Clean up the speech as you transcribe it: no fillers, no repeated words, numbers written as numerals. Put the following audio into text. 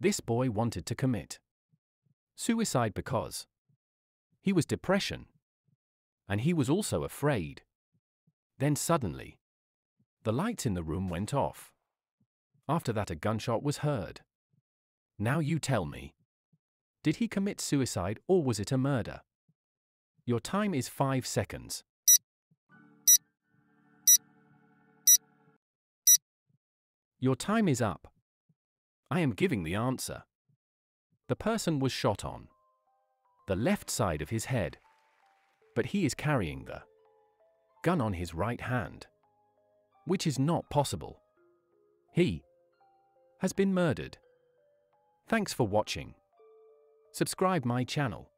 This boy wanted to commit suicide because he was depression. And he was also afraid. Then suddenly, the lights in the room went off. After that, a gunshot was heard. Now you tell me, did he commit suicide or was it a murder? Your time is 5 seconds. Your time is up. I am giving the answer. The person was shot on the left side of his head, but he is carrying the gun on his right hand, which is not possible. He has been murdered. Thanks for watching. Subscribe my channel.